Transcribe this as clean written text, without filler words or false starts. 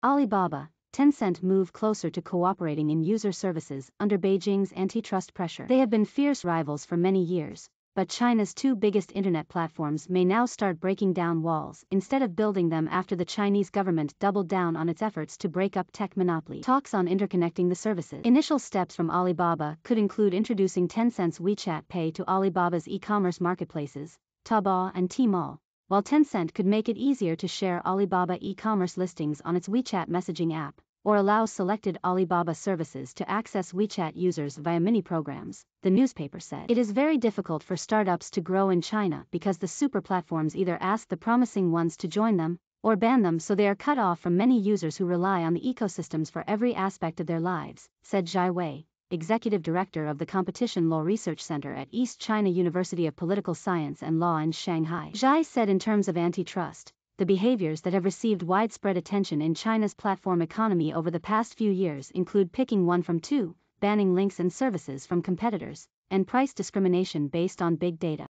Alibaba, Tencent move closer to cooperating in user services under Beijing's antitrust pressure. They have been fierce rivals for many years, but China's two biggest internet platforms may now start breaking down walls instead of building them after the Chinese government doubled down on its efforts to break up tech monopoly. Talks on interconnecting the services. Initial steps from Alibaba could include introducing Tencent's WeChat Pay to Alibaba's e-commerce marketplaces, Taobao and Tmall, while Tencent could make it easier to share Alibaba e-commerce listings on its WeChat messaging app, or allow selected Alibaba services to access WeChat users via mini-programs, the newspaper said. It is very difficult for startups to grow in China because the super platforms either ask the promising ones to join them, or ban them, so they are cut off from many users who rely on the ecosystems for every aspect of their lives, said Zhai Wei, executive director of the Competition Law Research Center at East China University of Political Science and Law in Shanghai. Zhai said in terms of antitrust, the behaviors that have received widespread attention in China's platform economy over the past few years include picking one from two, banning links and services from competitors, and price discrimination based on big data.